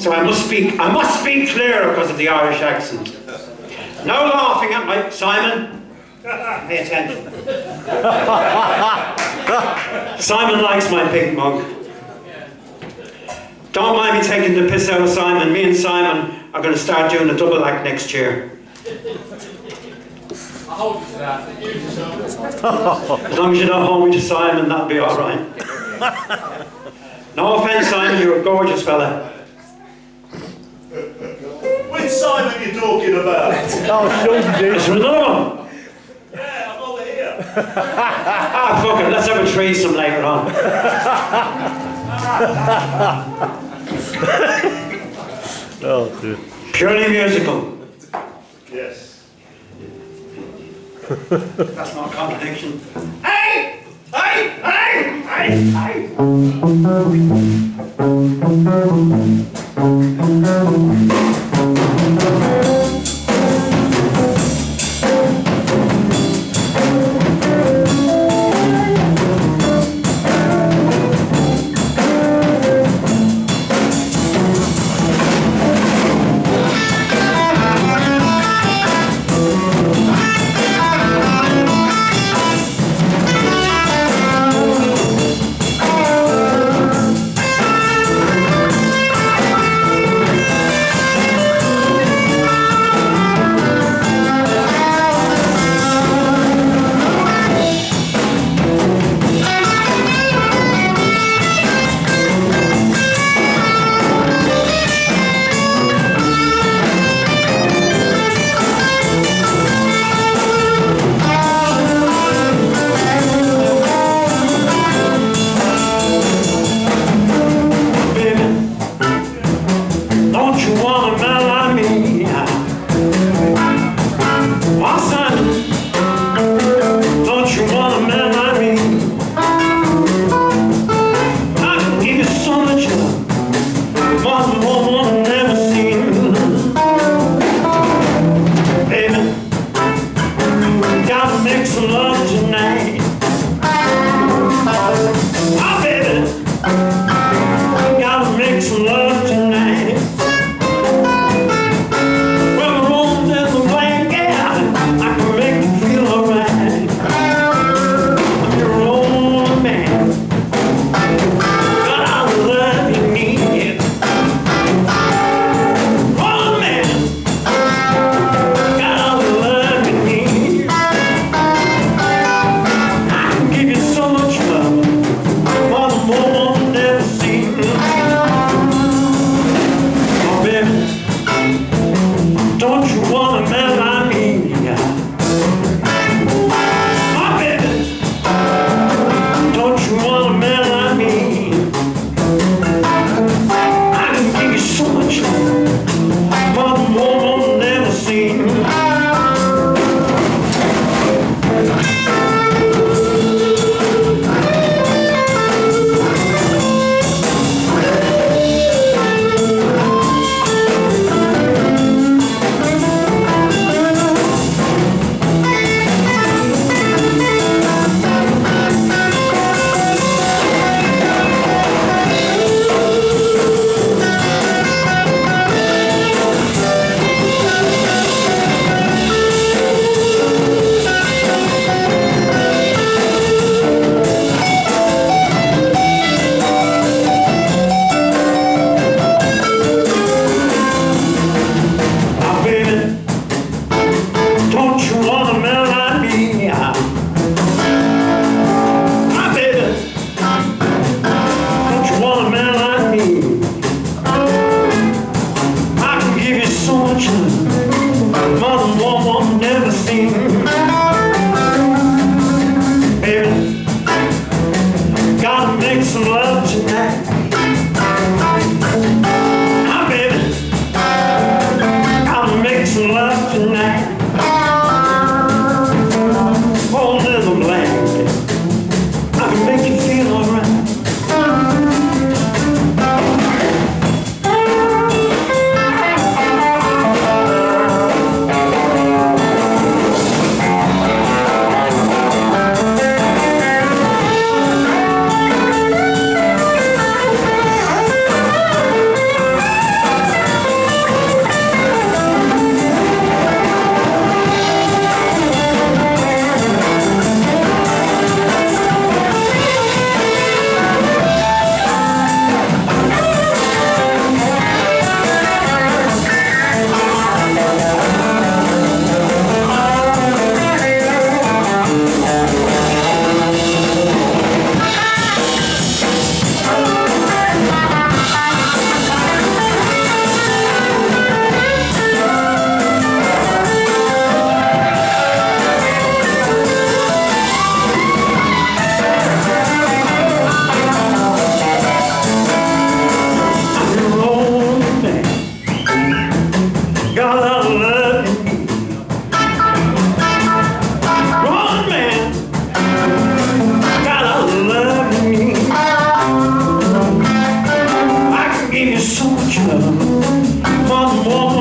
So I must speak clearer because of the Irish accent. No laughing at my Simon. Pay attention. Simon likes my pink mug. Don't mind me taking the piss out of Simon. Me and Simon are going to start doing a double act next year. I'll hold you to that. As long as you don't hold me to Simon, that'll be alright. No offence, Simon, you're a gorgeous fella. Which Simon are you talking about? Oh, sure you do. Is there another one? Yeah, I'm over here. Ah, fuck it, let's have a threesome later on. Oh, dude. Purely musical. Yes. That's not a contradiction. Hey! Hey! Hey! Hey! Hey! One woman